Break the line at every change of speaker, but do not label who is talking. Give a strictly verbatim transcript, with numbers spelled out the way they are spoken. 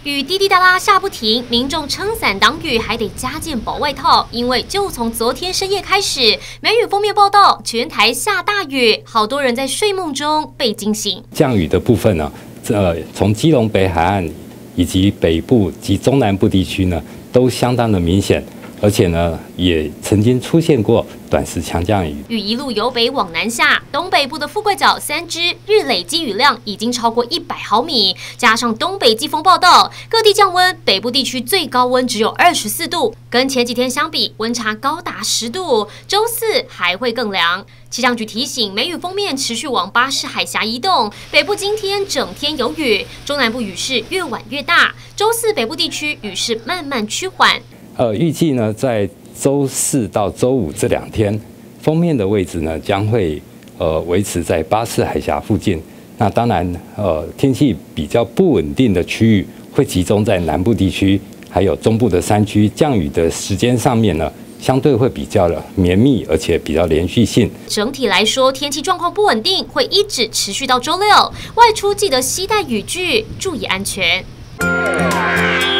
雨滴滴答答下不停，民众撑伞挡雨还得加件薄外套，因为就从昨天深夜开始，梅雨封面报道，全台下大雨，好多人在睡梦中被惊醒。
降雨的部分呢，呃，从基隆北海岸以及北部及中南部地区呢，都相当的明显。 而且呢，也曾经出现过短时强降雨。
雨一路由北往南下，东北部的富贵角三支日累积雨量已经超过一百毫米，加上东北季风报道，各地降温。北部地区最高温只有二十四度，跟前几天相比，温差高达十度。周四还会更凉。气象局提醒，梅雨锋面持续往巴士海峡移动，北部今天整天有雨，中南部雨势越晚越大。周四北部地区雨势慢慢趋缓。
呃，预计呢，在周四到周五这两天，锋面的位置呢将会呃维持在巴士海峡附近。那当然，呃，天气比较不稳定的区域会集中在南部地区，还有中部的山区。降雨的时间上面呢，相对会比较的绵密，而且比较连续性。
整体来说，天气状况不稳定，会一直持续到周六。外出记得携带雨具，注意安全。